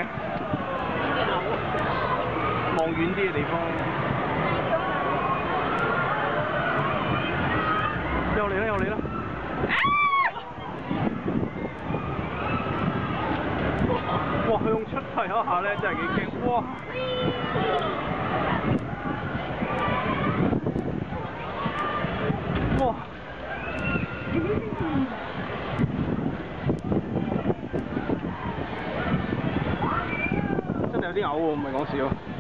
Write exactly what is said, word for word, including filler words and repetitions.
嘅？望遠啲嘅地方。又嚟啦！又嚟啦！哇！佢用出題嗰下咧，真係幾驚！哇！哇！真係有啲嘔喎，唔係講笑。